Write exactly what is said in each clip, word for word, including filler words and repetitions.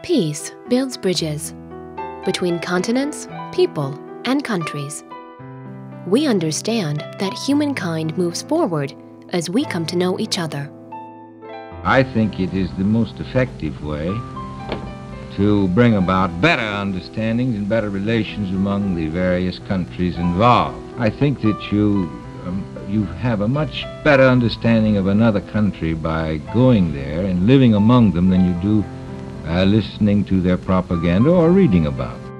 Peace builds bridges between continents, people, and countries. We understand that humankind moves forward as we come to know each other. I think it is the most effective way to bring about better understandings and better relations among the various countries involved. I think that you um, you have a much better understanding of another country by going there and living among them than you do uh, listening to their propaganda or reading about it.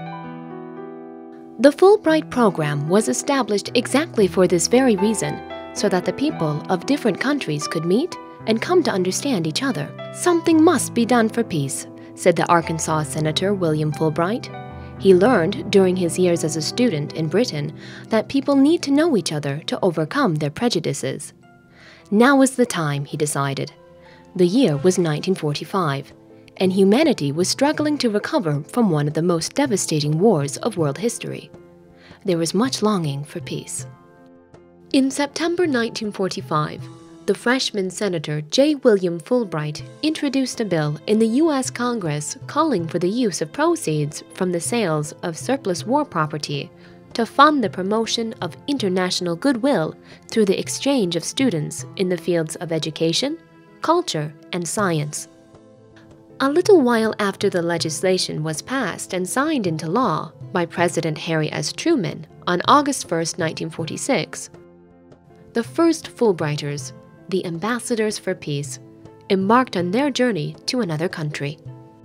The Fulbright program was established exactly for this very reason, so that the people of different countries could meet and come to understand each other. Something must be done for peace, said the Arkansas Senator William Fulbright. He learned during his years as a student in Britain that people need to know each other to overcome their prejudices. Now is the time, he decided. The year was nineteen forty-five, and humanity was struggling to recover from one of the most devastating wars of world history. There was much longing for peace. In September nineteen forty-five, the freshman Senator J. William Fulbright introduced a bill in the U S Congress calling for the use of proceeds from the sales of surplus war property to fund the promotion of international goodwill through the exchange of students in the fields of education, culture, and science. A little while after the legislation was passed and signed into law by President Harry S. Truman on August first, nineteen forty-six, the first Fulbrighters, the Ambassadors for Peace, embarked on their journey to another country.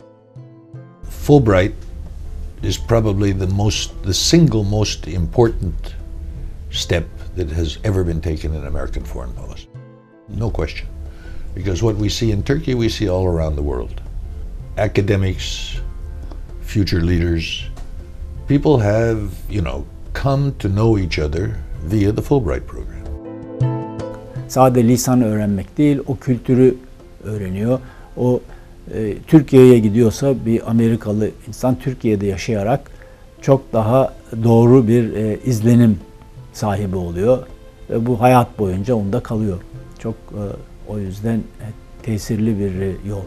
Fulbright is probably the most, the single most important step that has ever been taken in American foreign policy. No question. Because what we see in Turkey, we see all around the world. Academics, future leaders, people have, you know, come to know each other via the Fulbright program. Sadece lisan öğrenmek değil, o kültürü öğreniyor. O e, Türkiye'ye gidiyorsa bir Amerikalı insan Türkiye'de yaşayarak çok daha doğru bir e, izlenim sahibi oluyor. Ve bu hayat boyunca onda kalıyor. Çok e, o yüzden e, tesirli bir e, yol.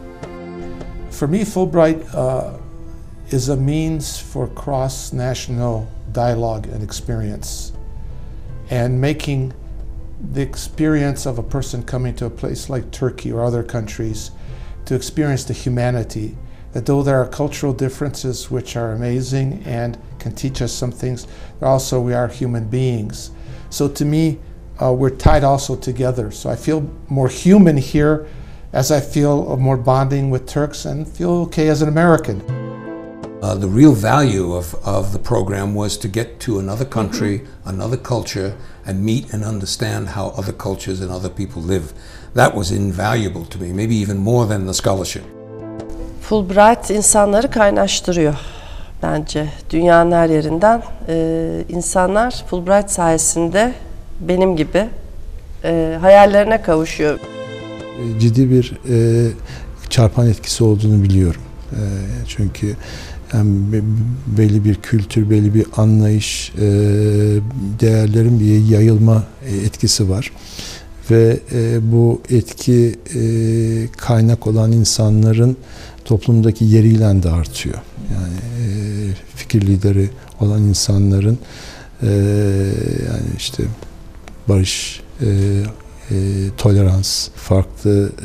For me, Fulbright uh, is a means for cross-national dialogue and experience, and making the experience of a person coming to a place like Turkey or other countries to experience the humanity, that though there are cultural differences which are amazing and can teach us some things, also we are human beings. So to me, uh, we're tied also together. So I feel more human here as I feel more bonding with Turks and feel okay as an American. Uh, the real value of, of the program was to get to another country, mm-hmm. another culture, and meet and understand how other cultures and other people live. That was invaluable to me, maybe even more than the scholarship. Fulbright insanları kaynaştırıyor bence. Dünyanın her yerinden e, insanlar Fulbright sayesinde benim gibi e, hayallerine kavuşuyor. Ciddi bir e, çarpan etkisi olduğunu biliyorum. E, çünkü yani belli bir kültür, belli bir anlayış, e, değerlerin bir yayılma etkisi var. Ve e, bu etki e, kaynak olan insanların toplumdaki yeriyle de artıyor. Yani e, fikir lideri olan insanların e, yani işte barış, e, E, tolerans, farklı e,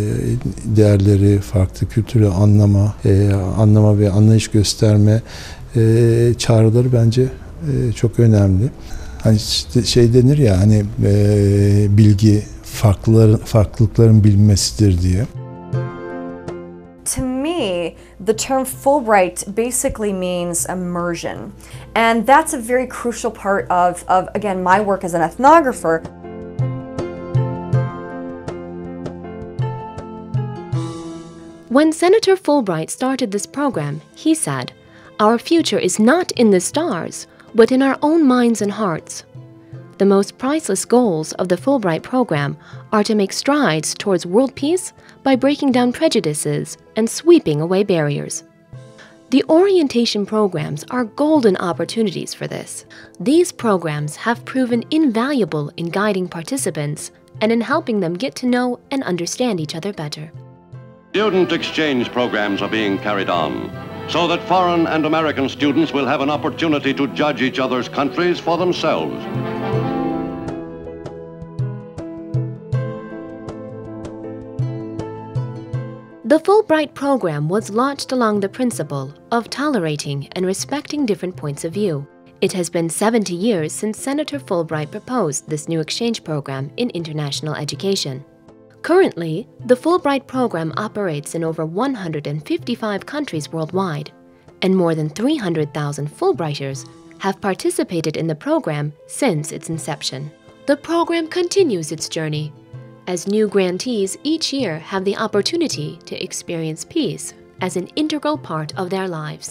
değerleri, farklı kültürü anlama, e, anlama ve anlayış gösterme e, çağrıları bence e, çok önemli. Hani işte şey denir ya hani e, bilgi farklıların farklılıkların bilinmesidir diye. To me, the term Fulbright basically means immersion, and that's a very crucial part of, of again, my work as an ethnographer. When Senator Fulbright started this program, he said, "Our future is not in the stars, but in our own minds and hearts." The most priceless goals of the Fulbright program are to make strides towards world peace by breaking down prejudices and sweeping away barriers. The orientation programs are golden opportunities for this. These programs have proven invaluable in guiding participants and in helping them get to know and understand each other better. Student exchange programs are being carried on, so that foreign and American students will have an opportunity to judge each other's countries for themselves. The Fulbright program was launched along the principle of tolerating and respecting different points of view. It has been seventy years since Senator Fulbright proposed this new exchange program in international education. Currently, the Fulbright program operates in over one hundred fifty-five countries worldwide, and more than three hundred thousand Fulbrighters have participated in the program since its inception. The program continues its journey, as new grantees each year have the opportunity to experience peace as an integral part of their lives.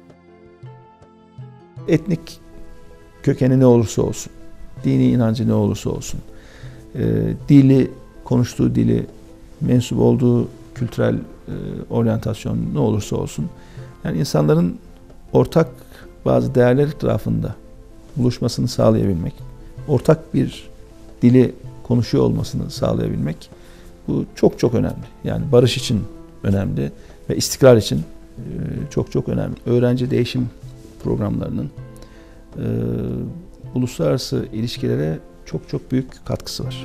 Etnik kökeni ne olursa olsun, dini inancı ne olursa olsun, e, dili, konuştuğu dili, mensup olduğu kültürel e, oryantasyon ne olursa olsun, yani insanların ortak bazı değerler etrafında buluşmasını sağlayabilmek, ortak bir dili konuşuyor olmasını sağlayabilmek, bu çok çok önemli. Yani barış için önemli ve istikrar için e, çok çok önemli. Öğrenci değişim programlarının e, uluslararası ilişkilere çok çok büyük katkısı var.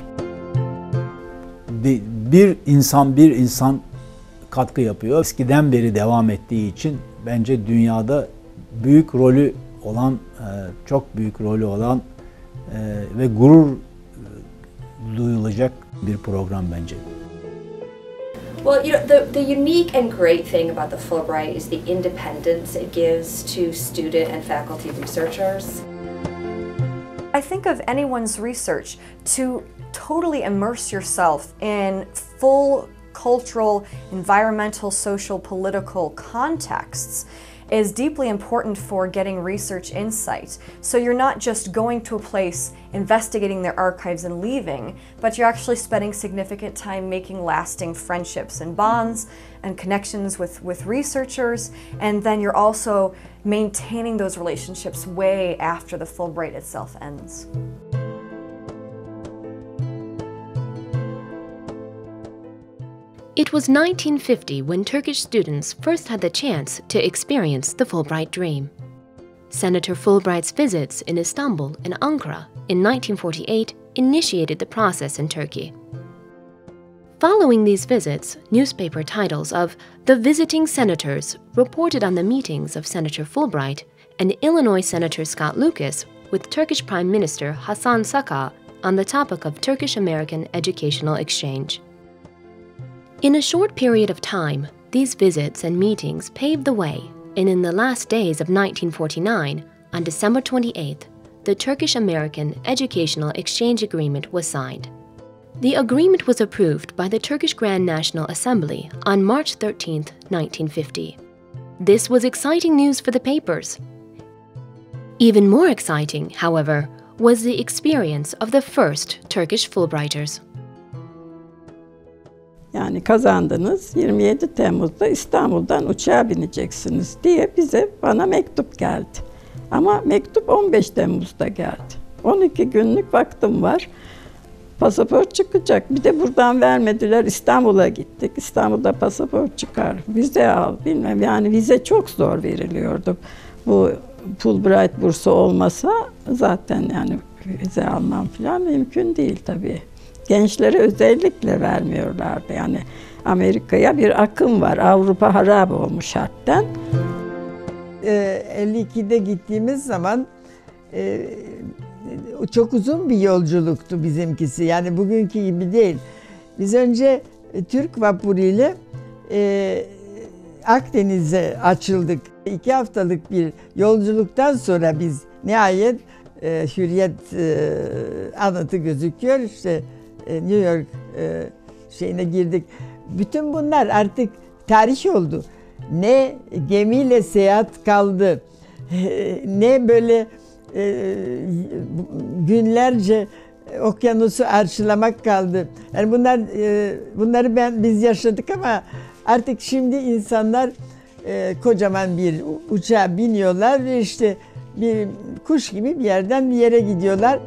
Bir insan bir insan katkı yapıyor. Eskiden beri devam ettiği için bence dünyada büyük rolü olan, çok büyük rolü olan ve gurur duyulacak bir program bence. Well, you know, the, the unique and great thing about the Fulbright is the independence it gives to student and faculty researchers. I think of anyone's research to totally immerse yourself in full cultural, environmental, social, political contexts is deeply important for getting research insight. So you're not just going to a place, investigating their archives and leaving, but you're actually spending significant time making lasting friendships and bonds and connections with, with researchers, and then you're also maintaining those relationships way after the Fulbright itself ends. It was nineteen fifty when Turkish students first had the chance to experience the Fulbright dream. Senator Fulbright's visits in Istanbul and Ankara in nineteen forty-eight initiated the process in Turkey. Following these visits, newspaper titles of The Visiting Senators reported on the meetings of Senator Fulbright and Illinois Senator Scott Lucas with Turkish Prime Minister Hasan Sakat on the topic of Turkish-American educational exchange. In a short period of time, these visits and meetings paved the way, and in the last days of nineteen forty-nine, on December twenty-eighth, the Turkish-American Educational Exchange Agreement was signed. The agreement was approved by the Turkish Grand National Assembly on March thirteenth, nineteen fifty. This was exciting news for the papers. Even more exciting, however, was the experience of the first Turkish Fulbrighters. Yani kazandınız, yirmi yedi Temmuz'da İstanbul'dan uçağa bineceksiniz diye bize bana mektup geldi. Ama mektup on beş Temmuz'da geldi. on iki günlük vaktim var. Pasaport çıkacak. Bir de buradan vermediler. İstanbul'a gittik. İstanbul'da pasaport çıkar. Vize al. Bilmem. Yani vize çok zor veriliyordu. Bu Fulbright bursu olmasa zaten yani vize almam falan mümkün değil tabii. Gençlere özellikle vermiyorlardı. Yani Amerika'ya bir akım var. Avrupa harap olmuş harpten. elli ikide gittiğimiz zaman e, çok uzun bir yolculuktu bizimkisi. Yani bugünkü gibi değil. Biz önce e, Türk vapuruyla e, Akdeniz'e açıldık. İki haftalık bir yolculuktan sonra biz nihayet e, Hürriyet e, anıtı gözüküyor. İşte New York e, şeyine girdik. Bütün bunlar artık tarih oldu. Ne gemiyle seyahat kaldı, ne böyle e, günlerce okyanusu arşılamak kaldı. Yani bunlar e, bunları ben biz yaşadık ama artık şimdi insanlar e, kocaman bir uçağa biniyorlar ve işte bir kuş gibi bir yerden bir yere gidiyorlar.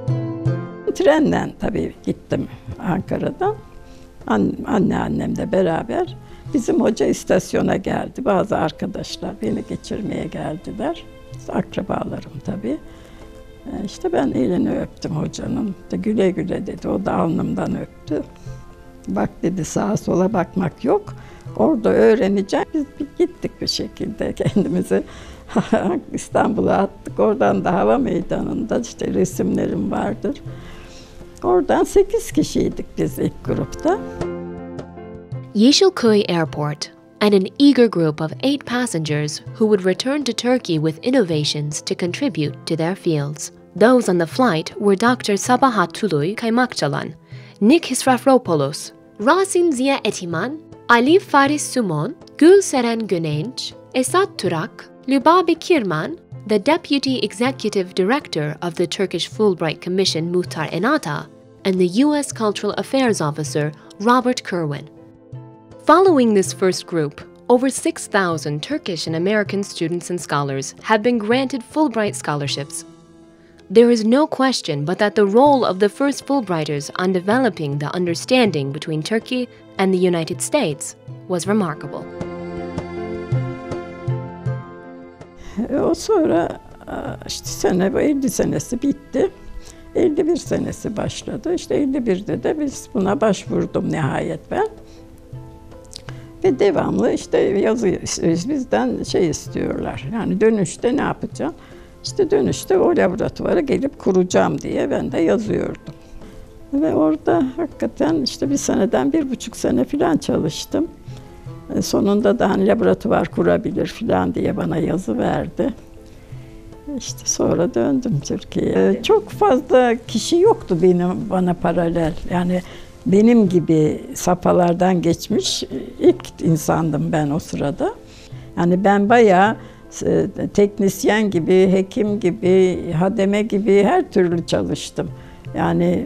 Trenle tabii gittim Ankara'dan. Anne annemle beraber Bizim hoca istasyona geldi. Bazı arkadaşlar beni geçirmeye geldiler. Akrabalarım tabii. İşte ben elini öptüm hocanın. De güle güle dedi. O da alnımdan öptü. Bak dedi, sağa sola bakmak yok. Orada öğreneceğim. Biz bir gittik bir şekilde kendimizi İstanbul'a attık. Oradan da hava meydanında işte resimlerim vardır. Oradan sekiz kişiydik biz ilk grupta. Yeşilköy Airport, and an eager group of eight passengers who would return to Turkey with innovations to contribute to their fields. Those on the flight were Doctor Sabahat Tuluy Kaymakçalan, Nick Hisrafropoulos, Rasim Ziya Etiman, Ali Faris Sumon, Gülseren Gönenç, Esat Turak, Lübabe Kirman, the Deputy Executive Director of the Turkish Fulbright Commission Muhtar Enata, and the U S Cultural Affairs Officer Robert Kerwin. Following this first group, over six thousand Turkish and American students and scholars have been granted Fulbright scholarships. There is no question but that the role of the first Fulbrighters on developing the understanding between Turkey and the United States was remarkable. O sonra işte sene, bu elli senesi bitti. elli bir senesi başladı. İşte elli birde de biz buna başvurdum nihayet ben. Ve devamlı işte yazı bizden şey istiyorlar. Yani dönüşte ne yapacağım? İşte dönüşte o laboratuvarı gelip kuracağım diye ben de yazıyordum. Ve orada hakikaten işte bir seneden bir buçuk sene falan çalıştım. Sonunda da hani laboratuvar kurabilir falan diye bana yazı verdi. İşte sonra döndüm Türkiye'ye. Çok fazla kişi yoktu benim bana paralel. Yani benim gibi safhalardan geçmiş ilk insandım ben o sırada. Yani ben bayağı teknisyen gibi, hekim gibi, hademe gibi her türlü çalıştım. Yani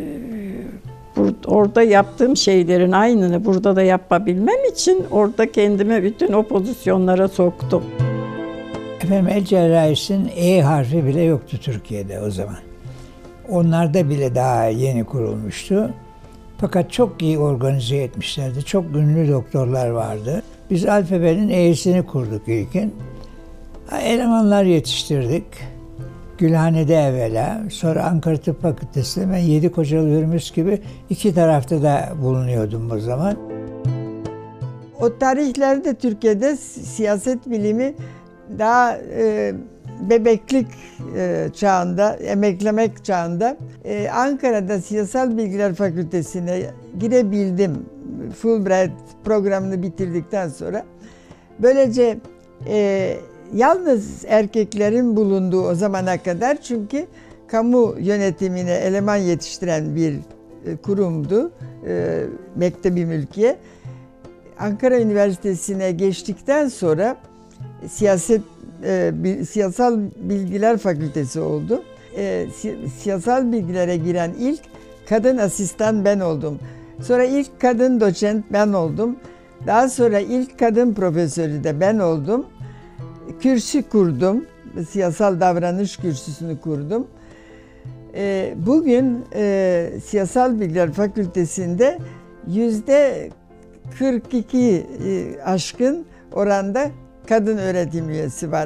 orada yaptığım şeylerin aynını burada da yapabilmem için orada kendimi bütün o pozisyonlara soktum. Efendim el cerrahisinin E harfi bile yoktu Türkiye'de o zaman. Onlarda bile daha yeni kurulmuştu. Fakat çok iyi organize etmişlerdi. Çok ünlü doktorlar vardı. Biz alfabenin E'sini kurduk ilkin. Elemanlar yetiştirdik. Gülhane'de evvela, sonra Ankara Tıp Fakültesi'nde ben Yedikocalı Hürmüz gibi iki tarafta da bulunuyordum o zaman. O tarihlerde Türkiye'de siyaset bilimi daha e, bebeklik e, çağında, emeklemek çağında e, Ankara'da Siyasal Bilgiler Fakültesi'ne girebildim. Fulbright programını bitirdikten sonra. Böylece e, yalnız erkeklerin bulunduğu o zamana kadar, çünkü kamu yönetimine eleman yetiştiren bir e, kurumdu, e, Mektebi Mülkiye. Ankara Üniversitesi'ne geçtikten sonra siyaset e, bir, Siyasal Bilgiler Fakültesi oldu. E, si, siyasal bilgilere giren ilk kadın asistan ben oldum. Sonra ilk kadın doçent ben oldum. Daha sonra ilk kadın profesörü de ben oldum. Kürsü kurdum. Siyasal davranış kürsüsünü kurdum. E, bugün e, Siyasal Bilgiler Fakültesi'nde yüzde kırk iki e, aşkın oranda kadın öğretim üyesi var.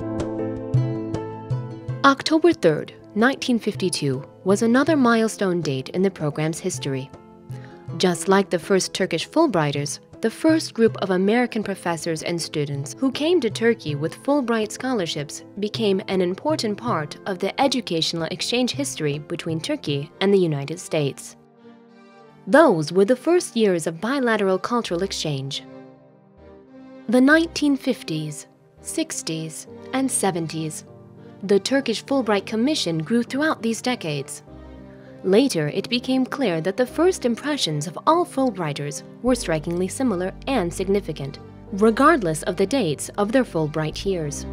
October third, nineteen fifty-two was another milestone date in the program's history. Just like the first Turkish Fulbrighters, the first group of American professors and students who came to Turkey with Fulbright scholarships became an important part of the educational exchange history between Turkey and the United States. Those were the first years of bilateral cultural exchange. The nineteen fifties, sixties, and seventies. The Turkish Fulbright Commission grew throughout these decades. Later, it became clear that the first impressions of all Fulbrighters were strikingly similar and significant, regardless of the dates of their Fulbright years.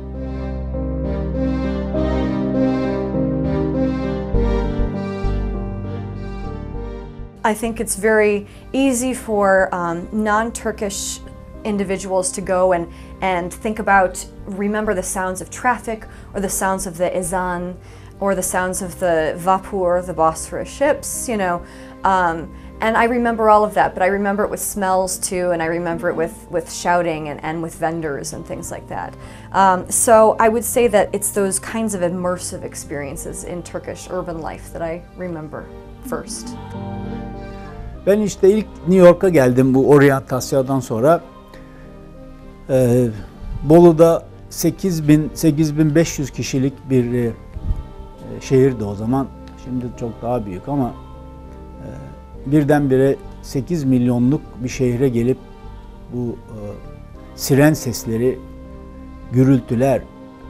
I think it's very easy for um, non-Turkish individuals to go and, and think about, remember the sounds of traffic or the sounds of the ezan or the sounds of the vapur, the Bosphorus ships, you know, um, And I remember all of that, but I remember it with smells too, and I remember it with, with shouting and, and with vendors and things like that. Um, so I would say that it's those kinds of immersive experiences in Turkish urban life that I remember first. Ben işte ilk New York'a geldim bu oryantasyadan sonra. Ee, Bolu'da sekiz bin sekiz bin beş yüz kişilik bir e, şehirdi o zaman. Şimdi çok daha büyük ama e, birdenbire sekiz milyonluk bir şehre gelip bu e, siren sesleri, gürültüler, e,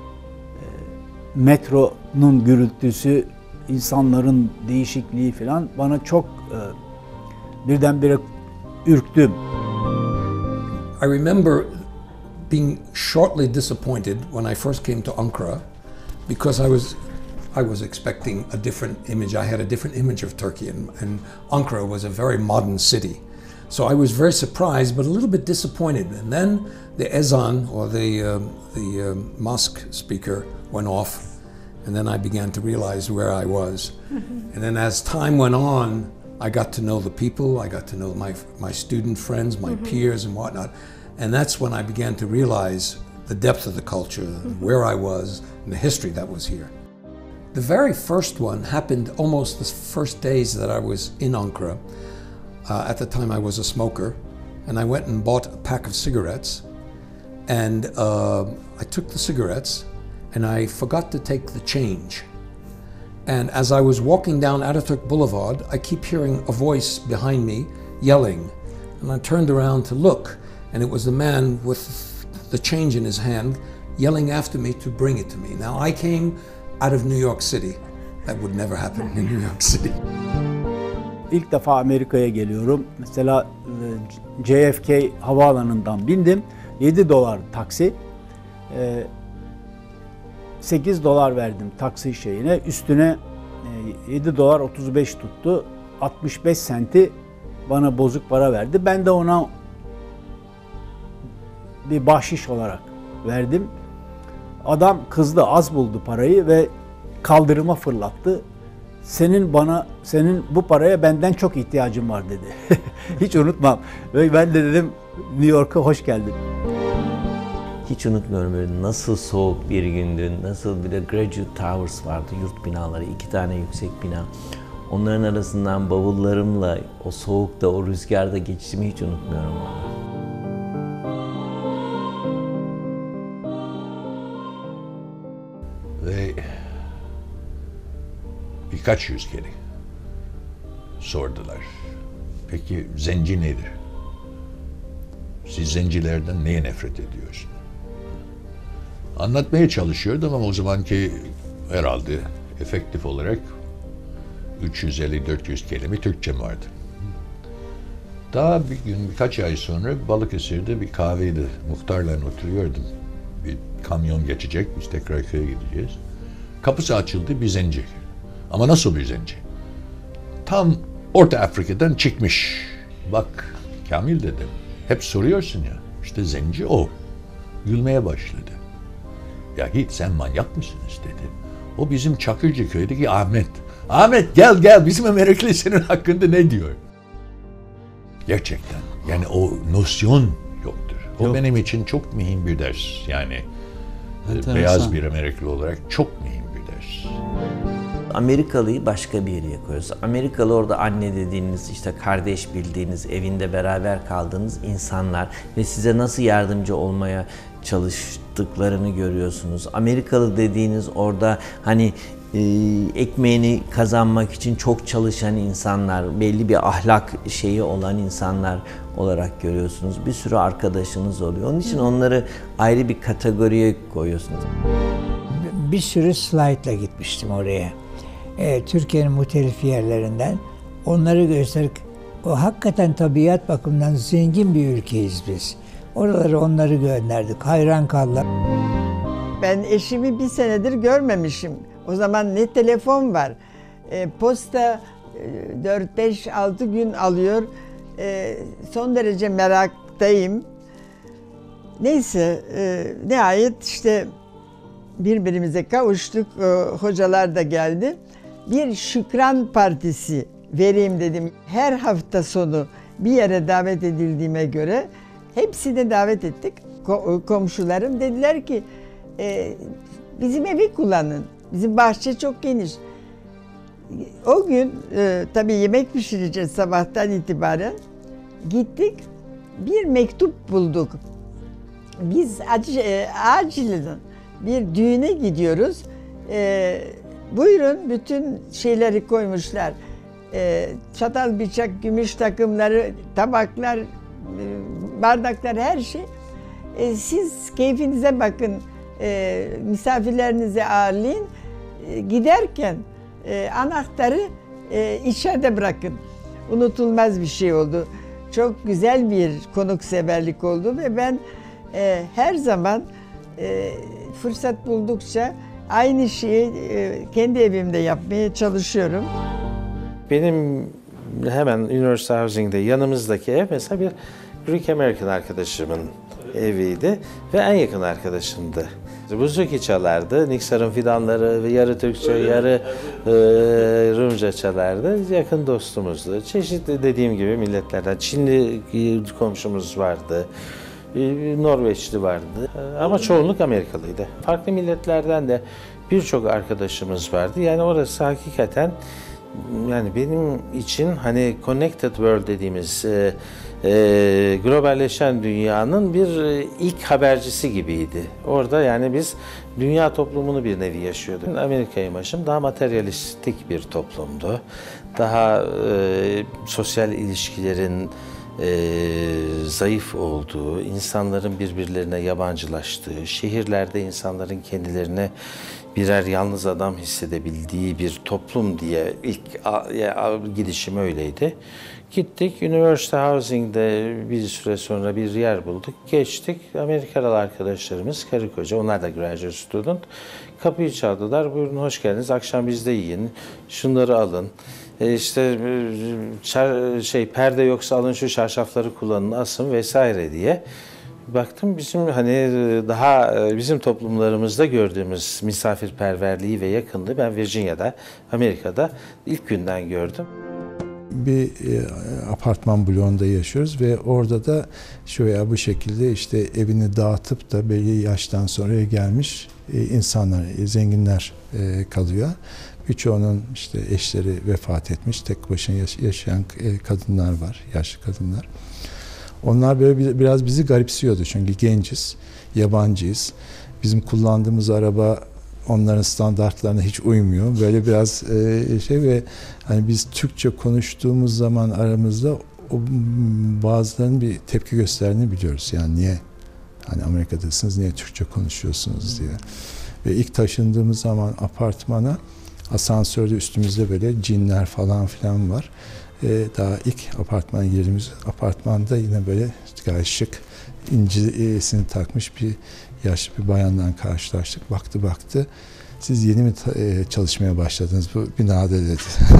metronun gürültüsü, insanların değişikliği falan bana çok e, birdenbire ürktüm. I remember being shortly disappointed when I first came to Ankara because I was I was expecting a different image. I had a different image of Turkey, and, and Ankara was a very modern city. So I was very surprised, but a little bit disappointed. And then the ezan, or the, um, the um, mosque speaker, went off, and then I began to realize where I was. And then as time went on, I got to know the people, I got to know my, my student friends, my mm-hmm. peers and whatnot. And that's when I began to realize the depth of the culture, mm-hmm. where I was, and the history that was here. The very first one happened almost the first days that I was in Ankara. Uh, at the time I was a smoker, and I went and bought a pack of cigarettes, and uh, I took the cigarettes, and I forgot to take the change. And as I was walking down Ataturk Boulevard, I keep hearing a voice behind me yelling, and I turned around to look, and it was the man with the change in his hand yelling after me to bring it to me. Now I came out of New York City. That would never happen in New York City. İlk defa Amerika'ya geliyorum. Mesela J F K havaalanından bindim. yedi dolar taksi. sekiz dolar verdim taksi şeyine. Üstüne yedi dolar otuz beş tuttu. altmış beş senti bana bozuk para verdi. Ben de ona bir bahşiş olarak verdim. Adam kızdı, az buldu parayı ve kaldırıma fırlattı. Senin bana, senin bu paraya benden çok ihtiyacım var dedi. Hiç unutmam. Ve ben de dedim New York'a hoş geldin. Hiç unutmuyorum, böyle nasıl soğuk bir gündü, nasıl bir de Graduate Towers vardı, yurt binaları, iki tane yüksek bina. Onların arasından bavullarımla o soğukta, o rüzgarda geçtiğimi hiç unutmuyorum valla. Ve birkaç yüz kere sordular. Peki zenci nedir? Siz zencilerden neye nefret ediyorsunuz? Anlatmaya çalışıyordum ama o zamanki herhalde efektif olarak üç yüz elli dört yüz kelime Türkçem vardı. Daha bir gün, birkaç ay sonra Balıkesir'de bir kahveydi. Muhtarla oturuyordum. Bir kamyon geçecek, biz tekrar köye gideceğiz. Kapısı açıldı, bir zenci. Ama nasıl bir zenci? Tam Orta Afrika'dan çıkmış. Bak Kamil dedim, hep soruyorsun ya, işte zenci o. Gülmeye başladı. Ya git, sen manyak mısınız dedi. O bizim Çakırcı köydeki Ahmet. Ahmet gel gel, bizim Amerikalı senin hakkında ne diyor? Gerçekten yani o nosyon yoktur. O Yok. benim için çok mühim bir ders. Yani enteresan. Beyaz bir Amerikalı olarak çok mühim bir ders. Amerikalıyı başka bir yere koyuyoruz. Amerikalı orada anne dediğiniz, işte kardeş bildiğiniz, evinde beraber kaldığınız insanlar ve size nasıl yardımcı olmaya çalıştıklarını görüyorsunuz. Amerikalı dediğiniz orada hani e, ekmeğini kazanmak için çok çalışan insanlar, belli bir ahlak şeyi olan insanlar olarak görüyorsunuz. Bir sürü arkadaşınız oluyor. Onun için onları ayrı bir kategoriye koyuyorsunuz. Bir sürü slaytla gitmiştim oraya. E, Türkiye'nin muhtelif yerlerinden onları gösterip, o hakikaten tabiat bakımından zengin bir ülkeyiz biz. Oraları onları gönderdik. Hayran kaldılar. Ben eşimi bir senedir görmemişim. O zaman ne telefon var. E, posta e, dört beş altı gün alıyor. E, son derece meraktayım. Neyse e, nihayet işte birbirimize kavuştuk. E, hocalar da geldi. Bir şükran partisi vereyim dedim. Her hafta sonu bir yere davet edildiğime göre hepsine davet ettik. Ko- komşularım dediler ki e, bizim evi kullanın. Bizim bahçe çok geniş. O gün e, tabii yemek pişireceğiz sabahtan itibaren. Gittik, bir mektup bulduk. Biz ac- e, acilen bir düğüne gidiyoruz. E, buyurun, bütün şeyleri koymuşlar. E, çatal, bıçak, gümüş takımları, tabaklar, e, bardaklar, her şey. E, siz keyfinize bakın, e, misafirlerinizi ağırlayın. E, giderken e, anahtarı e, içeride bırakın. Unutulmaz bir şey oldu. Çok güzel bir konukseverlik oldu ve ben e, her zaman e, fırsat buldukça aynı şeyi e, kendi evimde yapmaya çalışıyorum. Benim hemen University Housing'de yanımızdaki ev mesela bir Greek American arkadaşımın eviydi ve en yakın arkadaşımdı. Buzuki çalardı, Niksar'ın fidanları ve yarı Türkçe, yarı e, Rumca çalardı. Yakın dostumuzdu. Çeşitli dediğim gibi milletlerden, Çinli komşumuz vardı, Norveçli vardı ama çoğunluk Amerikalıydı. Farklı milletlerden de birçok arkadaşımız vardı. Yani orası hakikaten, yani benim için hani connected world dediğimiz e, e, globalleşen dünyanın bir e, ilk habercisi gibiydi. Orada yani biz dünya toplumunu bir nevi yaşıyorduk. Amerika imajım daha materyalistik bir toplumdu. Daha e, sosyal ilişkilerin e, zayıf olduğu, insanların birbirlerine yabancılaştığı, şehirlerde insanların kendilerine birer yalnız adam hissedebildiği bir toplum diye ilk gidişim öyleydi. Gittik, University Housing'de bir süre sonra bir yer bulduk. Geçtik, Amerikalı arkadaşlarımız, karı koca, onlar da graduate student. Kapıyı çaldılar, buyurun hoş geldiniz, akşam bizde yiyin, şunları alın. E işte şey perde yoksa alın şu çarşafları kullanın, asın vesaire diye. Baktım bizim hani daha bizim toplumlarımızda gördüğümüz misafirperverliği ve yakınlığı ben Virginia'da, Amerika'da ilk günden gördüm. Bir e, apartman bloğunda yaşıyoruz ve orada da şu veya bu şekilde işte evini dağıtıp da belli yaştan sonra gelmiş e, insanlar, e, zenginler e, kalıyor. Birçoğunun işte eşleri vefat etmiş, tek başına yaşayan e, kadınlar var, yaşlı kadınlar. Onlar böyle biraz bizi garipsiyordu çünkü genciz, yabancıyız. Bizim kullandığımız araba onların standartlarına hiç uymuyor. Böyle biraz e, şey ve hani biz Türkçe konuştuğumuz zaman aramızda o, bazılarının bir tepki gösterdiğini biliyoruz. Yani niye hani Amerika'dasınız, niye Türkçe konuşuyorsunuz diye. Ve ilk taşındığımız zaman apartmana asansörde üstümüzde böyle cinler falan filan var. Ee, daha ilk apartmana girdiğimiz apartmanda yine böyle gayet şık incisini takmış bir yaşlı bir bayandan karşılaştık. Baktı baktı. Siz yeni mi e, çalışmaya başladınız bu binada dedi.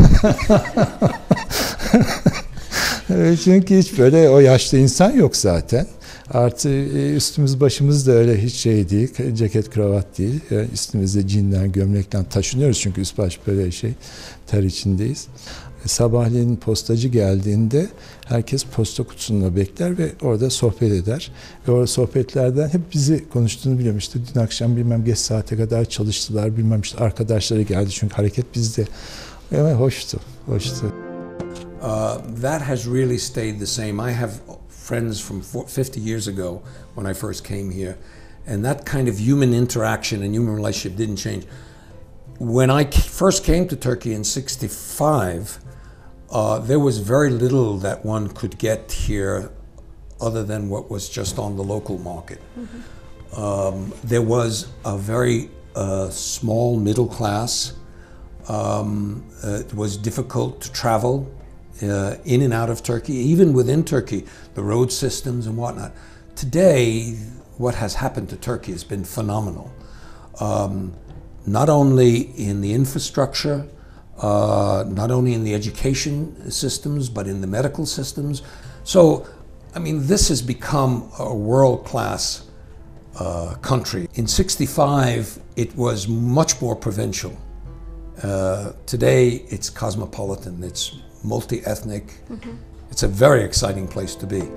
Çünkü hiç böyle o yaşlı insan yok zaten. Artı üstümüz başımız da öyle hiç şey değil, ceket kravat değil. Yani üstümüzde cinler, gömlekten taşınıyoruz çünkü üst baş böyle şey, ter içindeyiz. Sabahleyin postacı geldiğinde herkes posta kutusunda bekler ve orada sohbet eder. Ve orada sohbetlerden hep bizi konuştuğunu biliyorum. İşte dün akşam bilmem geç saate kadar çalıştılar, bilmem işte arkadaşları geldi çünkü hareket bizde. Ama hoştu, hoştu. Uh, that has really stayed the same. I have friends from fifty years ago when I first came here, and that kind of human interaction and human relationship didn't change. When I first came to Turkey in sixty-five, uh, there was very little that one could get here other than what was just on the local market. Mm-hmm. um, there was a very uh, small middle class. Um, uh, it was difficult to travel uh, in and out of Turkey, even within Turkey, the road systems and whatnot. Today, what has happened to Turkey has been phenomenal. Um, not only in the infrastructure, uh, not only in the education systems, but in the medical systems. So, I mean, this has become a world-class uh, country. In sixty-five, it was much more provincial. Uh, today, it's cosmopolitan. It's multi-ethnic. Mm-hmm. It's a very exciting place to be.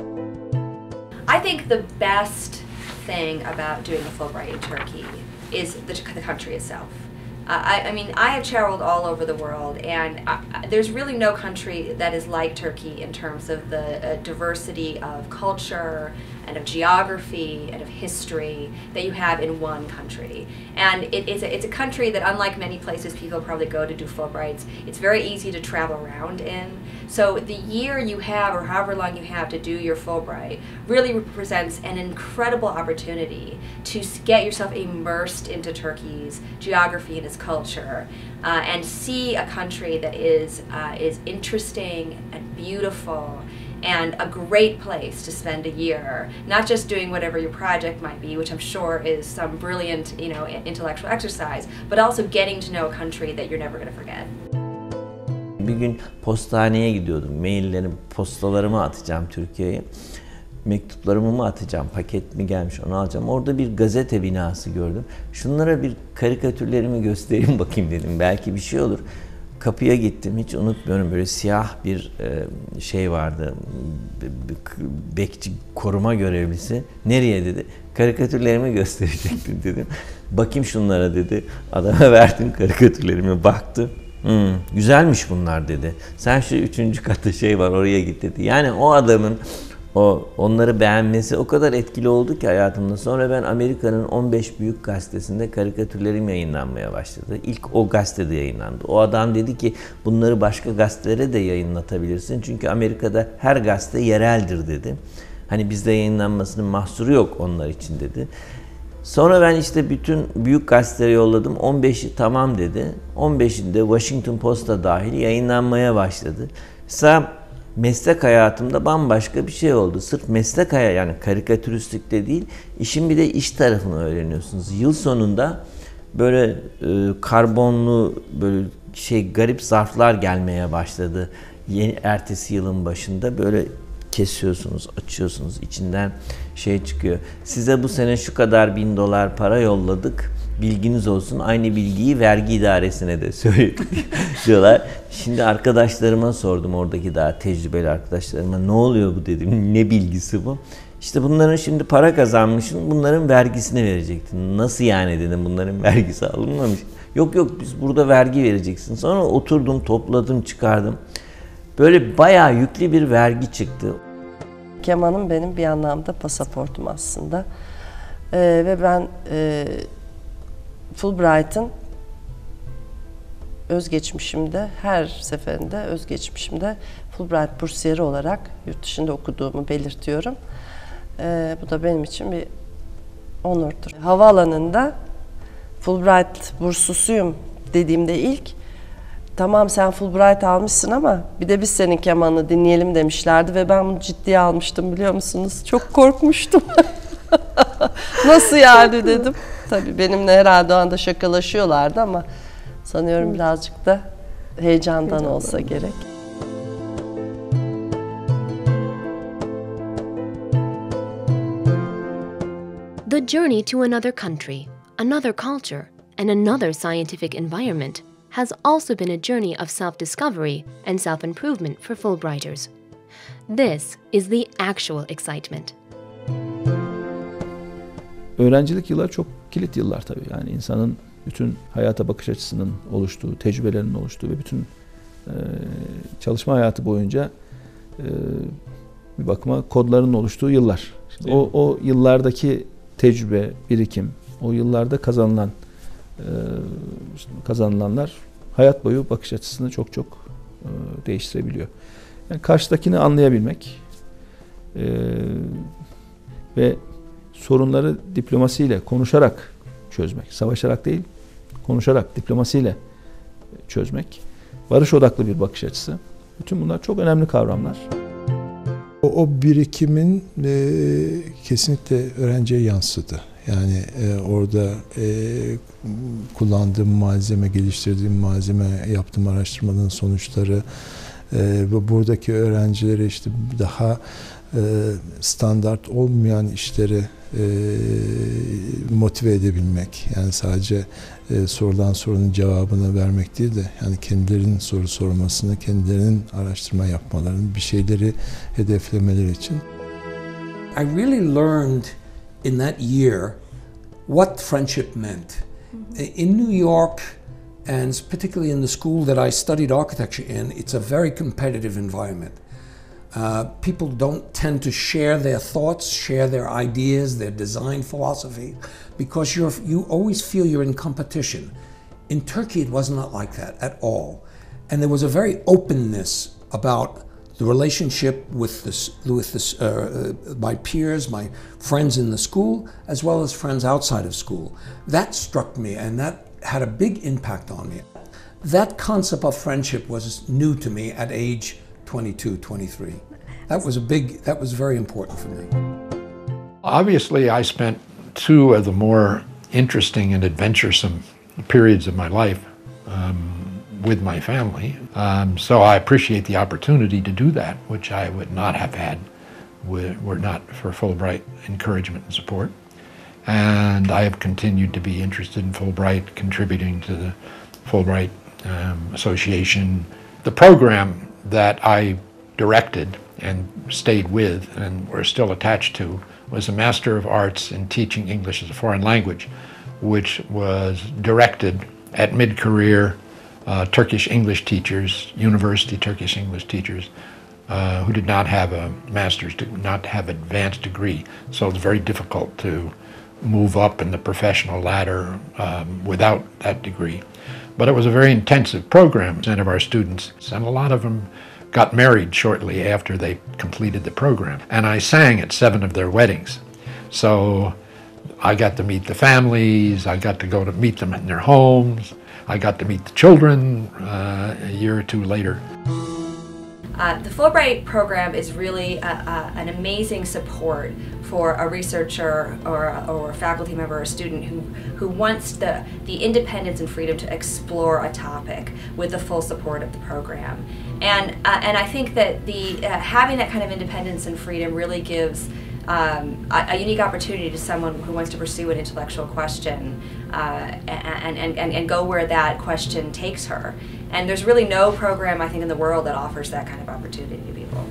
I think the best thing about doing a Fulbright in Turkey is the, the country itself. Uh, I, I mean, I have traveled all over the world, and I, there's really no country that is like Turkey in terms of the uh, diversity of culture and of geography and of history that you have in one country. And it, it's, a, it's a country that, unlike many places people probably go to do Fulbrights, it's very easy to travel around in. So the year you have, or however long you have to do your Fulbright, really represents an incredible opportunity to get yourself immersed into Turkey's geography and its culture, uh, and see a country that is, uh, is interesting and beautiful and a great place to spend a year, not just doing whatever your project might be, which I'm sure is some brilliant, you know, intellectual exercise, but also getting to know a country that you're never going to forget. Bir gün postaneye gidiyordum. Maillerimi, postalarımı atacağım Türkiye'ye. Mektuplarımı mı atacağım, paket mi gelmiş onu alacağım. Orada bir gazete binası gördüm. Şunlara bir karikatürlerimi göstereyim bakayım dedim. Belki bir şey olur. Kapıya gittim, hiç unutmuyorum, böyle siyah bir e, şey vardı, bekçi, koruma görevlisi. Nereye dedi, karikatürlerimi gösterecektim dedim. Bakayım şunlara dedi, adama verdim karikatürlerimi, baktı. Hmm, güzelmiş bunlar dedi. Sen şu üçüncü katta şey var, oraya git dedi. Yani o adamın o onları beğenmesi o kadar etkili oldu ki hayatımda. Sonra ben Amerika'nın on beş büyük gazetesinde karikatürlerim yayınlanmaya başladı. İlk o gazetede yayınlandı. O adam dedi ki bunları başka gazetelere de yayınlatabilirsin. Çünkü Amerika'da her gazete yereldir dedi. Hani bizde yayınlanmasının mahsuru yok onlar için dedi. Sonra ben işte bütün büyük gazetelere yolladım. on beşi tamam dedi. on beşinde Washington Post'a dahil yayınlanmaya başladı. Mesela meslek hayatımda bambaşka bir şey oldu. Sırf meslek hayatı, yani karikatüristlikte değil, işin bir de iş tarafını öğreniyorsunuz. Yıl sonunda böyle e, karbonlu böyle şey garip zarflar gelmeye başladı. Yeni ertesi yılın başında böyle kesiyorsunuz, açıyorsunuz, içinden şey çıkıyor. Size bu sene şu kadar bin dolar para yolladık. Bilginiz olsun, aynı bilgiyi vergi idaresine de söyledik diyorlar. Şimdi arkadaşlarıma sordum, oradaki daha tecrübeli arkadaşlarıma, ne oluyor bu dedim, ne bilgisi bu? İşte bunların şimdi para kazanmışsın, bunların vergisini verecektin. Nasıl yani dedim, bunların vergisi alınmamış. Yok yok, biz burada vergi vereceksin. Sonra oturdum, topladım, çıkardım. Böyle bayağı yüklü bir vergi çıktı. Kemanım benim bir anlamda pasaportum aslında. Ee, ve ben e, Fulbright'ın özgeçmişimde, her seferinde özgeçmişimde Fulbright bursiyeri olarak yurt dışında okuduğumu belirtiyorum. Ee, bu da benim için bir onurdur. Havaalanında Fulbright burslusuyum dediğimde ilk, tamam sen Fulbright almışsın ama bir de biz senin kemanını dinleyelim demişlerdi ve ben bunu ciddiye almıştım, biliyor musunuz? Çok korkmuştum. Nasıl yani dedim. Tabii benimle herhalde o anda şakalaşıyorlardı ama sanıyorum birazcık da heyecandan olsa gerek. The journey to another country, another culture, and another scientific environment has also been a journey of self-discovery and self-improvement for Fulbrighters. This is the actual excitement. Öğrencilik yılları çok kilit yıllar tabii. Yani insanın bütün hayata bakış açısının oluştuğu, tecrübelerinin oluştuğu ve bütün e, çalışma hayatı boyunca e, bir bakıma kodların oluştuğu yıllar. Şimdi o, o yıllardaki tecrübe, birikim, o yıllarda kazanılan e, kazanılanlar hayat boyu bakış açısını çok çok e, değiştirebiliyor. Yani karşıdakini anlayabilmek e, ve sorunları diplomasiyle, konuşarak çözmek, savaşarak değil, konuşarak, diplomasiyle çözmek, barış odaklı bir bakış açısı. Bütün bunlar çok önemli kavramlar. O, o birikimin e, kesinlikle öğrenciye yansıdı. Yani e, orada e, kullandığım malzeme, geliştirdiğim malzeme, yaptığım araştırmaların sonuçları e, ve buradaki öğrencilere işte daha e, standart olmayan işleri e, motive edebilmek. Yani sadece e, sorulan sorunun cevabını vermek değil de yani kendilerinin soru sormasını, kendilerinin araştırma yapmalarını, bir şeyleri hedeflemeleri için. I really learned in that year what friendship meant. In New York, and particularly in the school that I studied architecture in, it's a very competitive environment. Uh, people don't tend to share their thoughts, share their ideas, their design philosophy, because you're, you always feel you're in competition. In Turkey, it was not like that at all. And there was a very openness about the relationship with, this, with this, uh, my peers, my friends in the school, as well as friends outside of school. That struck me, and that had a big impact on me. That concept of friendship was new to me at age twenty-two, twenty-three. That was a big, that was very important for me. Obviously, I spent two of the more interesting and adventuresome periods of my life um, with my family. Um, so I appreciate the opportunity to do that, which I would not have had were, were not for Fulbright encouragement and support. And I have continued to be interested in Fulbright, contributing to the Fulbright um, Association. The program that I directed and stayed with and were still attached to was a Master of Arts in Teaching English as a Foreign Language, which was directed at mid-career uh, Turkish English teachers, university Turkish English teachers, uh, who did not have a master's, not have advanced degree. So it's very difficult to move up in the professional ladder um, without that degree. But it was a very intensive program, and of our students, and a lot of them got married shortly after they completed the program. And I sang at seven of their weddings. So I got to meet the families, I got to go to meet them in their homes, I got to meet the children uh, a year or two later. Uh, the Fulbright program is really a, a, an amazing support for a researcher or a, or a faculty member or a student who, who wants the, the independence and freedom to explore a topic with the full support of the program. And, uh, and I think that the, uh, having that kind of independence and freedom really gives um, a, a unique opportunity to someone who wants to pursue an intellectual question uh, and, and, and, and go where that question takes her. And there's really no program, I think, in the world that offers that kind of opportunity to people.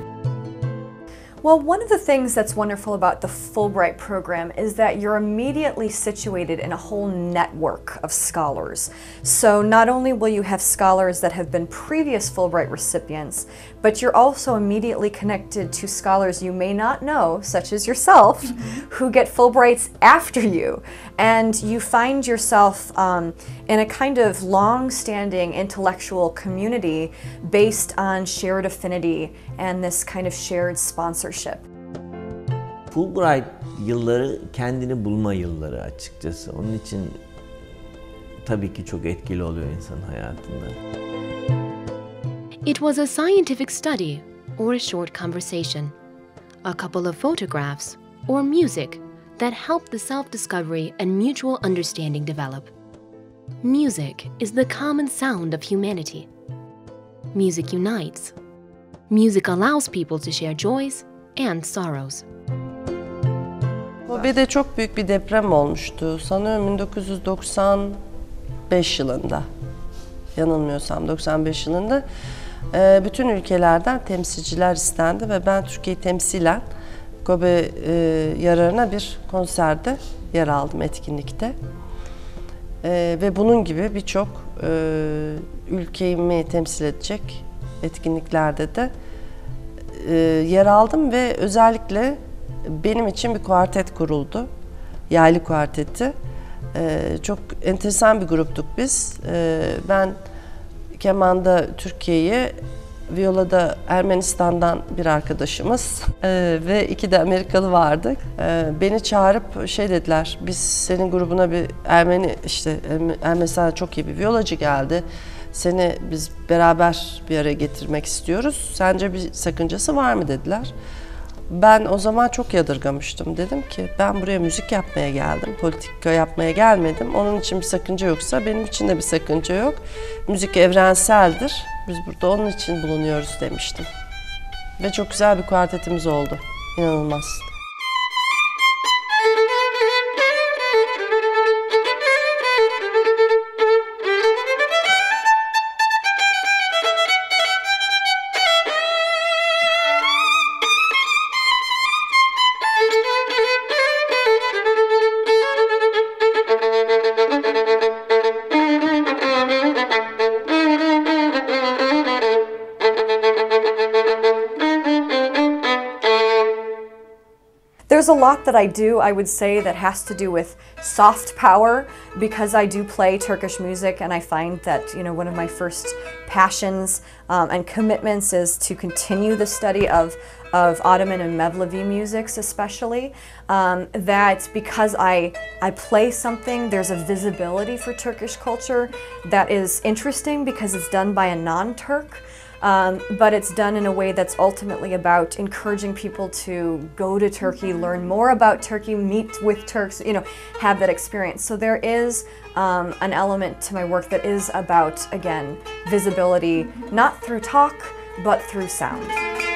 Well, one of the things that's wonderful about the Fulbright program is that you're immediately situated in a whole network of scholars. So not only will you have scholars that have been previous Fulbright recipients, but you're also immediately connected to scholars you may not know, such as yourself, mm-hmm. who get Fulbrights after you. And you find yourself um, in a kind of long-standing intellectual community based on shared affinity and this kind of shared sponsorship. Fulbright yılları kendini bulma yılları açıkçası. Onun için tabii ki çok etkili oluyor insan hayatında. It was a scientific study or a short conversation, a couple of photographs or music that helped the self-discovery and mutual understanding develop. Music is the common sound of humanity. Music unites. Music allows people to share joys and sorrows. Kobe'de çok büyük bir deprem olmuştu. Sanıyorum bin dokuz yüz doksan beş yılında. Yanılmıyorsam doksan beş yılında. Bütün ülkelerden temsilciler istendi ve ben Türkiye'yi temsilen Kobe yararına bir konserde yer aldım, etkinlikte. Ve bunun gibi birçok ülkemi temsil edecek etkinliklerde de yer aldım ve özellikle benim için bir kuartet kuruldu. Yaylı kuarteti. Çok enteresan bir gruptuk biz. Ben kemanda Türkiye'yi, viyolada Ermenistan'dan bir arkadaşımız ve iki de Amerikalı vardı. Beni çağırıp şey dediler, biz senin grubuna bir Ermeni, işte Ermenistan'da çok iyi bir viyolacı geldi. Seni biz beraber bir araya getirmek istiyoruz. Sence bir sakıncası var mı dediler. Ben o zaman çok yadırgamıştım. Dedim ki ben buraya müzik yapmaya geldim, politika yapmaya gelmedim. Onun için bir sakınca yoksa benim için de bir sakınca yok. Müzik evrenseldir. Biz burada onun için bulunuyoruz demiştim. Ve çok güzel bir kuartetimiz oldu. İnanılmaz. There's a lot that I do, I would say, that has to do with soft power, because I do play Turkish music, and I find that, you know, one of my first passions um, and commitments is to continue the study of, of Ottoman and Mevlevi musics especially. Um, that because I, I play something, there's a visibility for Turkish culture that is interesting because it's done by a non-Turk. Um, but it's done in a way that's ultimately about encouraging people to go to Turkey, learn more about Turkey, meet with Turks, you know, have that experience. So there is um, an element to my work that is about, again, visibility, not through talk, but through sound.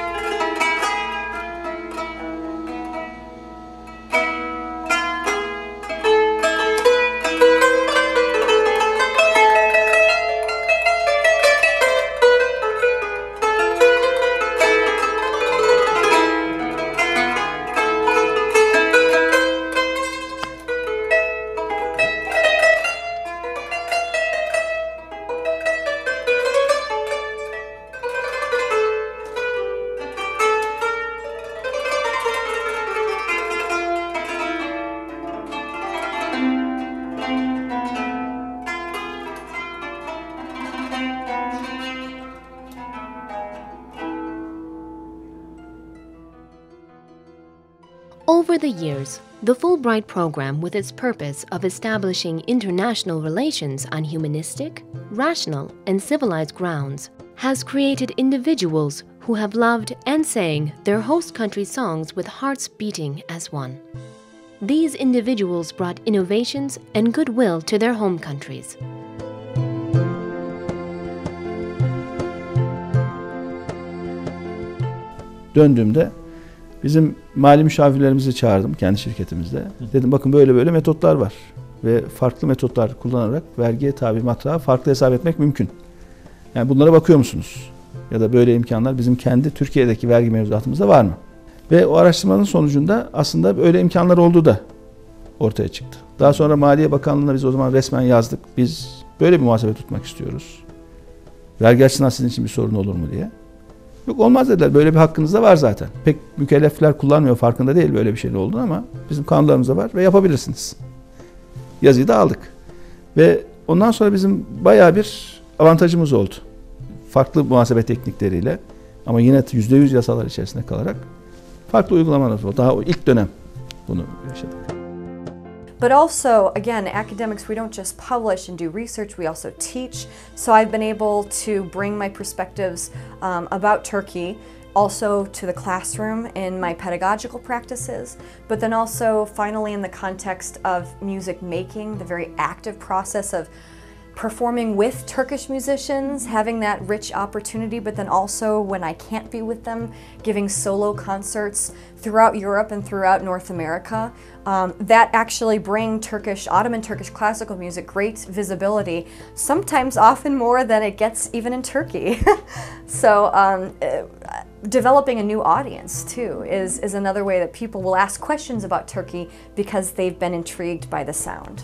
Over the years, the Fulbright program, with its purpose of establishing international relations on humanistic, rational, and civilized grounds, has created individuals who have loved and sang their host country's songs with hearts beating as one. These individuals brought innovations and goodwill to their home countries. Döndüğümde bizim mali müşavirlerimizi çağırdım kendi şirketimizde. Dedim bakın böyle böyle metotlar var ve farklı metotlar kullanarak vergiye tabi matrağı farklı hesap etmek mümkün. Yani bunlara bakıyor musunuz? Ya da böyle imkanlar bizim kendi Türkiye'deki vergi mevzuatımızda var mı? Ve o araştırmanın sonucunda aslında böyle imkanlar olduğu da ortaya çıktı. Daha sonra Maliye Bakanlığı'na biz o zaman resmen yazdık. Biz böyle bir muhasebe tutmak istiyoruz. Vergi açısından sizin için bir sorun olur mu diye. Yok olmaz dediler. Böyle bir hakkınız da var zaten. Pek mükellefler kullanmıyor, farkında değil böyle bir şey olduğunu ama bizim kanunlarımızda var ve yapabilirsiniz. Yazıyı da aldık. Ve ondan sonra bizim bayağı bir avantajımız oldu. Farklı muhasebe teknikleriyle ama yine yüzde yüz yasalar içerisinde kalarak farklı uygulamalar oldu. Daha o ilk dönem bunu yaşadık. But also, again, academics, we don't just publish and do research, we also teach. So I've been able to bring my perspectives um, about Turkey also to the classroom in my pedagogical practices, but then also finally in the context of music making, the very active process of performing with Turkish musicians, having that rich opportunity, but then also when I can't be with them, giving solo concerts throughout Europe and throughout North America. Um, that actually bring Turkish, Ottoman Turkish classical music great visibility, sometimes often more than it gets even in Turkey. So um, uh, developing a new audience too is, is another way that people will ask questions about Turkey because they've been intrigued by the sound.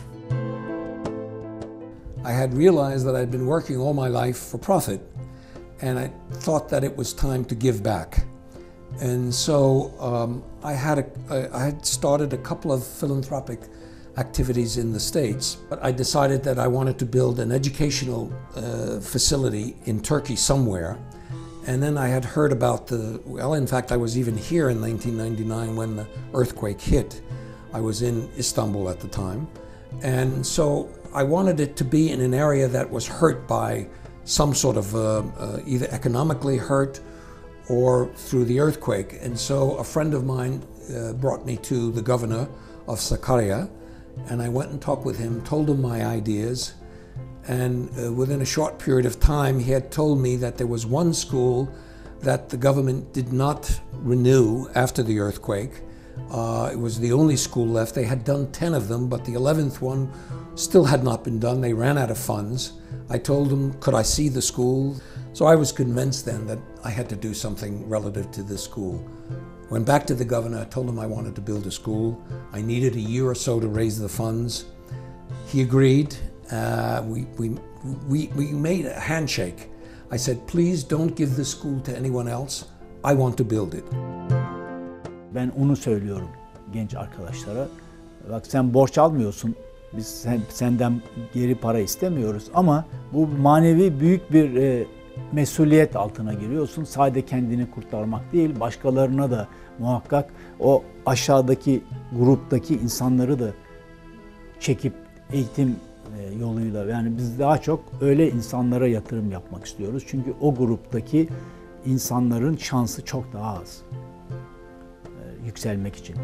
I had realized that I'd been working all my life for profit, and I thought that it was time to give back. And so um, I had a, I had started a couple of philanthropic activities in the States, but I decided that I wanted to build an educational uh, facility in Turkey somewhere. And then I had heard about the, well, in fact, I was even here in nineteen ninety-nine when the earthquake hit. I was in Istanbul at the time. And so I wanted it to be in an area that was hurt by some sort of uh, uh, either economically hurt or through the earthquake. And so a friend of mine uh, brought me to the governor of Sakarya, and I went and talked with him, told him my ideas, and uh, within a short period of time he had told me that there was one school that the government did not renew after the earthquake. Uh, it was the only school left. They had done ten of them, but the eleventh one still had not been done. They ran out of funds. I told them, could I see the school? So I was convinced then that I had to do something relative to this school. Went back to the governor, I told him I wanted to build a school. I needed a year or so to raise the funds. He agreed. Uh, we, we, we, we made a handshake. I said, please don't give this school to anyone else. I want to build it. Ben onu söylüyorum. genç arkadaşlara. Bak sen borç almıyorsun, biz sen, senden geri para istemiyoruz ama bu manevi büyük bir e, mesuliyet altına giriyorsun. Sadece kendini kurtarmak değil, başkalarına da muhakkak o aşağıdaki gruptaki insanları da çekip eğitim yoluyla, yani biz daha çok öyle insanlara yatırım yapmak istiyoruz. Çünkü o gruptaki insanların şansı çok daha az e, yükselmek için.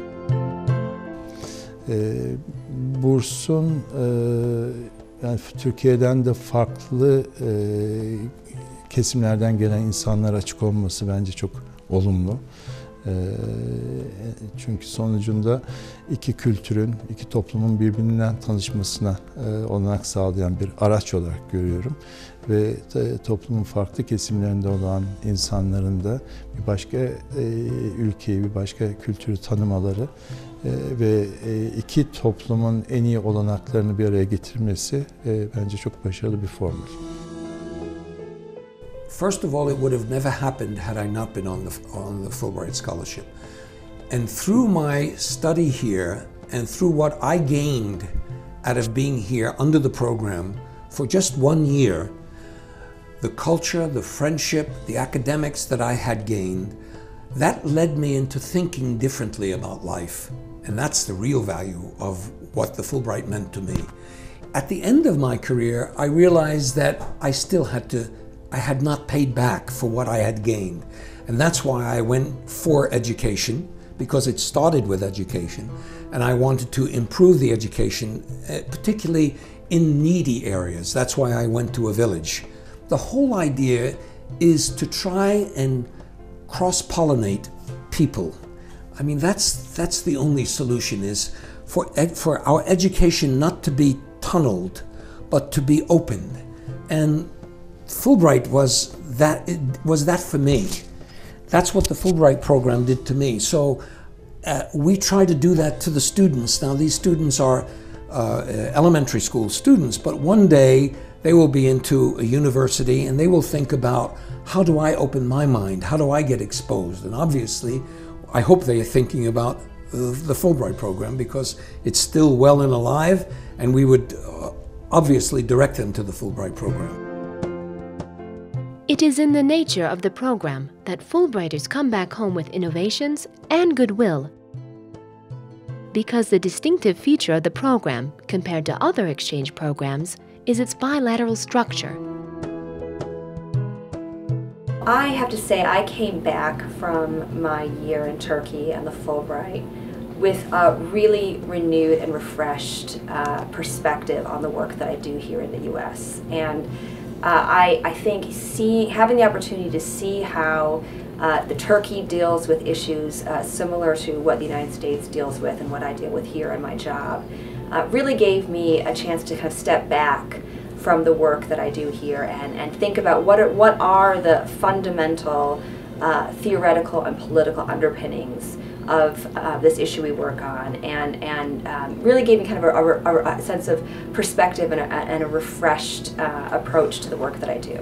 E, bursun e, yani Türkiye'den de farklı e, kesimlerden gelen insanlara açık olması bence çok olumlu. Çünkü sonucunda iki kültürün, iki toplumun birbirinden tanışmasına olanak sağlayan bir araç olarak görüyorum. Ve toplumun farklı kesimlerinde olan insanların da bir başka ülkeyi, bir başka kültürü tanımaları ve iki toplumun en iyi olanaklarını bir araya getirmesi bence çok başarılı bir formül. First of all, it would have never happened had I not been on the, on the Fulbright Scholarship. And through my study here and through what I gained out of being here under the program for just one year, the culture, the friendship, the academics that I had gained, that led me into thinking differently about life. And that's the real value of what the Fulbright meant to me. At the end of my career, I realized that I still had to I had not paid back for what I had gained. And that's why I went for education, because it started with education. And I wanted to improve the education, particularly in needy areas. That's why I went to a village. The whole idea is to try and cross-pollinate people. I mean, that's, that's the only solution, is for, for our education not to be tunneled, but to be opened. And Fulbright was that, it was that for me. That's what the Fulbright program did to me. So uh, we try to do that to the students. Now these students are uh, elementary school students, but one day they will be into a university and they will think about, how do I open my mind? How do I get exposed? And obviously, I hope they are thinking about the Fulbright program, because it's still well and alive, and we would uh, obviously direct them to the Fulbright program. It is in the nature of the program that Fulbrighters come back home with innovations and goodwill. Because the distinctive feature of the program, compared to other exchange programs, is its bilateral structure. I have to say, I came back from my year in Turkey and the Fulbright with a really renewed and refreshed uh, perspective on the work that I do here in the U S. And uh, I, I think see, having the opportunity to see how uh, the Turkey deals with issues uh, similar to what the United States deals with and what I deal with here in my job uh, really gave me a chance to kind of step back from the work that I do here and, and think about what are, what are the fundamental uh, theoretical and political underpinnings of uh, this issue we work on, and, and um, really gave me kind of a, a, a sense of perspective and a, and a refreshed uh, approach to the work that I do.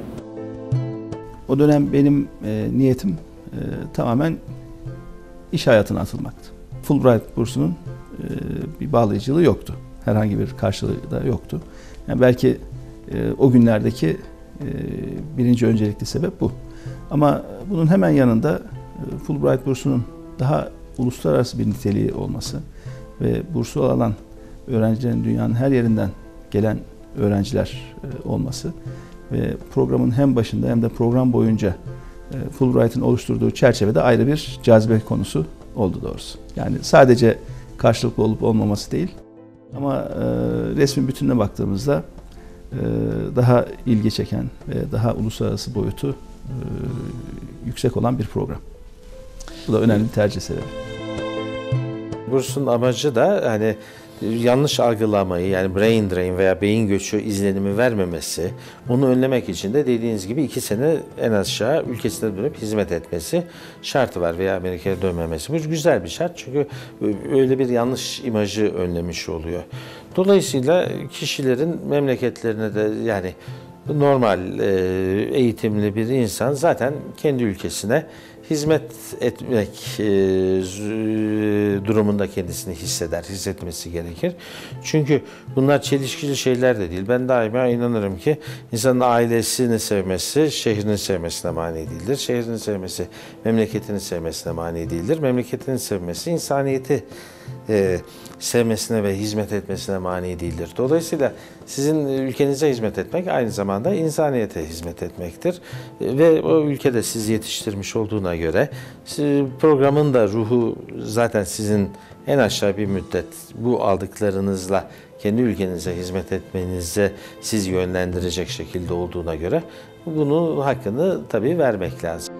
O dönem benim e, niyetim e, tamamen iş hayatına atılmaktı. Fulbright bursunun e, bir bağlayıcılığı yoktu. Herhangi bir karşılığı da yoktu. Yani belki e, o günlerdeki e, birinci öncelikli sebep bu. Ama bunun hemen yanında e, Fulbright bursunun daha uluslararası bir niteliği olması ve bursu alan öğrencilerin dünyanın her yerinden gelen öğrenciler e, olması ve programın hem başında hem de program boyunca e, Fulbright'ın oluşturduğu çerçevede ayrı bir cazibe konusu oldu doğrusu. Yani sadece karşılıklı olup olmaması değil ama e, resmin bütününe baktığımızda e, daha ilgi çeken ve daha uluslararası boyutu e, yüksek olan bir program. Bu da önemli bir tercih sebebi. Bursun amacı da hani yanlış algılamayı, yani brain drain veya beyin göçü izlenimi vermemesi, onu önlemek için de dediğiniz gibi iki sene en aşağı ülkesine dönüp hizmet etmesi şartı var veya Amerika'ya dönmemesi. Bu güzel bir şart, çünkü öyle bir yanlış imajı önlemiş oluyor. Dolayısıyla kişilerin memleketlerine de, yani normal eğitimli bir insan zaten kendi ülkesine hizmet etmek e, durumunda kendisini hisseder, hissetmesi gerekir. Çünkü bunlar çelişkili şeyler de değil. Ben daima inanırım ki insanın ailesini sevmesi, şehrini sevmesine mani değildir. Şehrini sevmesi, memleketini sevmesine mani değildir. Memleketini sevmesi, insaniyeti e, sevmesine ve hizmet etmesine mani değildir. Dolayısıyla sizin ülkenize hizmet etmek aynı zamanda insaniyete hizmet etmektir. Ve o ülkede sizi yetiştirmiş olduğuna göre programın da ruhu zaten sizin en aşağı bir müddet bu aldıklarınızla kendi ülkenize hizmet etmenize siz yönlendirecek şekilde olduğuna göre bunun hakkını tabii vermek lazım.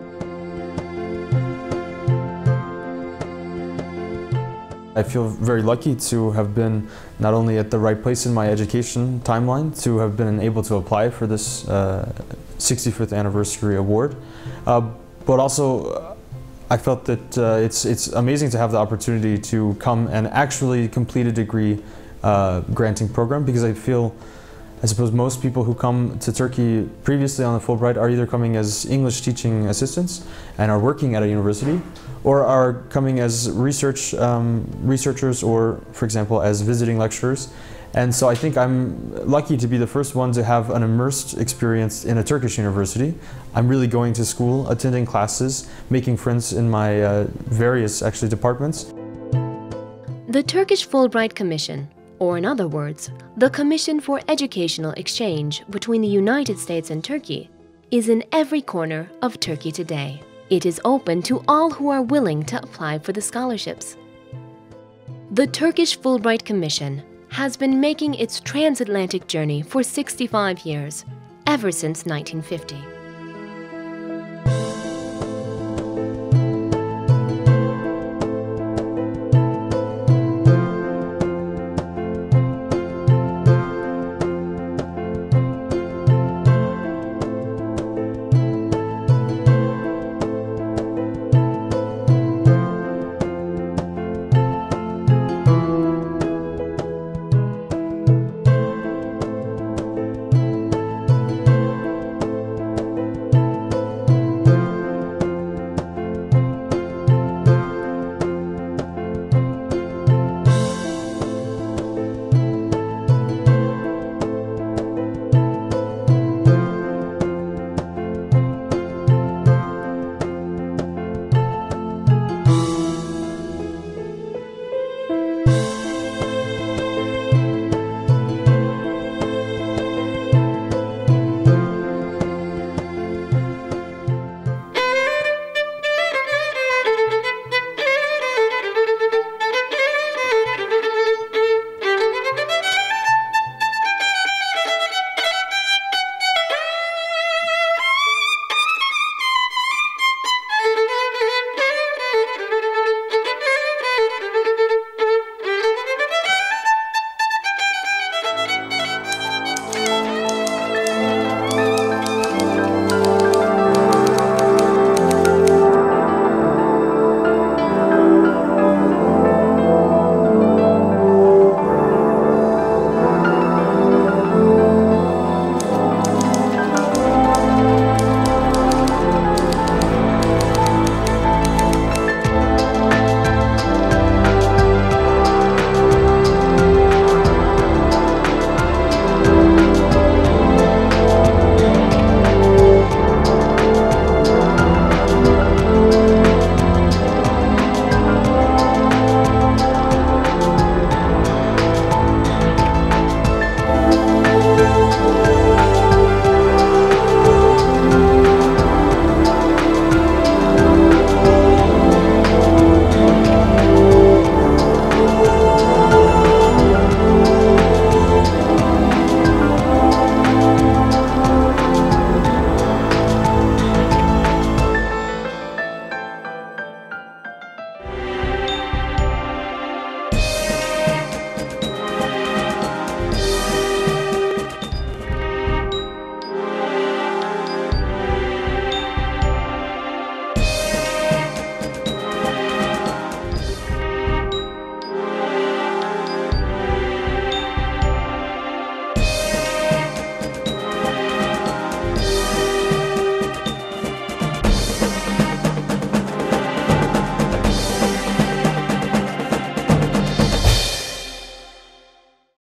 I feel very lucky to have been not only at the right place in my education timeline, to have been able to apply for this uh, sixty-fifth anniversary award, uh, but also I felt that uh, it's, it's amazing to have the opportunity to come and actually complete a degree uh, granting program, because I feel, I suppose most people who come to Turkey previously on the Fulbright are either coming as English teaching assistants and are working at a university, or are coming as research um, researchers, or, for example, as visiting lecturers. And so I think I'm lucky to be the first one to have an immersed experience in a Turkish university. I'm really going to school, attending classes, making friends in my uh, various, actually, departments. The Turkish Fulbright Commission, or in other words, the Commission for Educational Exchange between the United States and Turkey, is in every corner of Turkey today. It is open to all who are willing to apply for the scholarships. The Turkish Fulbright Commission has been making its transatlantic journey for sixty-five years, ever since nineteen fifty.